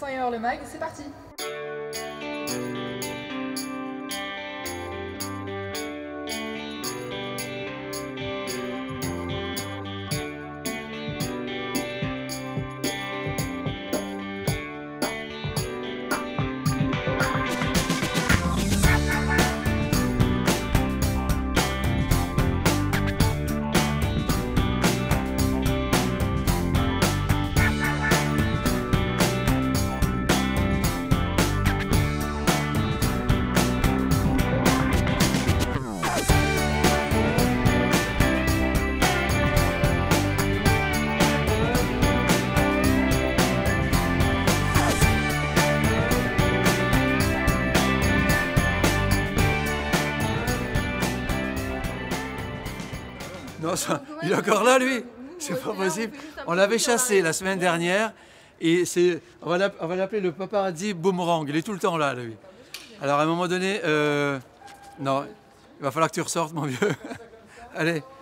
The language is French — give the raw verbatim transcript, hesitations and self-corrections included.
cents et un le mag, c'est parti. Non, ça, il est encore là, lui. C'est pas possible. On l'avait chassé la semaine dernière et c'est, on va l'appeler le paparazzi boomerang. Il est tout le temps là, lui. Alors à un moment donné, euh, non, il va falloir que tu ressortes, mon vieux. Allez.